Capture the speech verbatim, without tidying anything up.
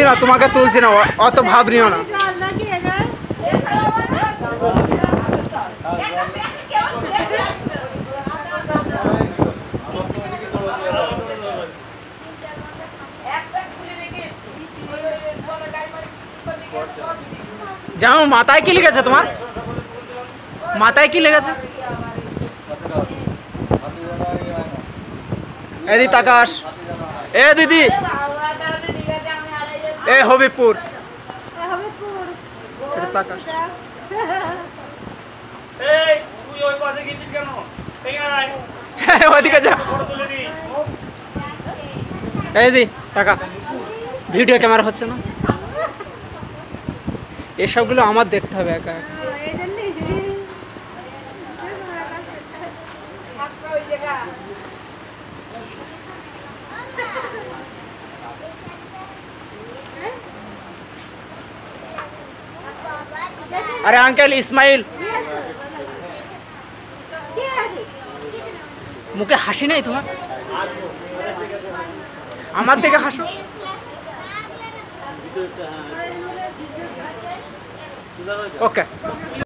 না, তোমাকে তুলছি না, অত ভাব নিও না। যেমন মাথায় কি লেগেছে তোমার? মাথায় কি লেগেছে? এ দিদি তাকাস, এ দিদি, এ হবিপুর তাকাস। ওইদিকে যা, এই দিদি টাকা, ভিডিও ক্যামেরা হচ্ছে না, এসবগুলো আমার দেখতে হবে একা একা। अरे अंकल इस्माइल मुखे हासि नहीं तुम्हार आमार दिके हासो ओके।